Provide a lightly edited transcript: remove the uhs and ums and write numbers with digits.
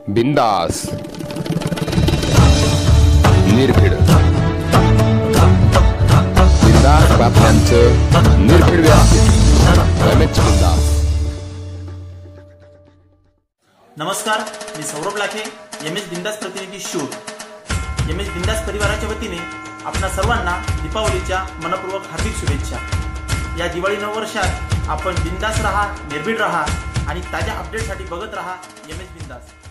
बिंदास निर्भीड बिंदास बातम्यांचं निर्भीड व्यासपीठ रमेश बिंदास। नमस्कार, मी सौरभ लाखे, एमएस बिंदास प्रतिनिधी शूट। एमएस बिंदास परिवाराच्या वतीने आपणा सर्वांना दीपावलीच्या मनपूर्वक हार्दिक शुभेच्छा। या दिवाळी नववर्षात आपण बिंदास रहा, निर्भीड रहा आणि ताज्या अपडेटसाठी बघत रहा एमएस बिंदास।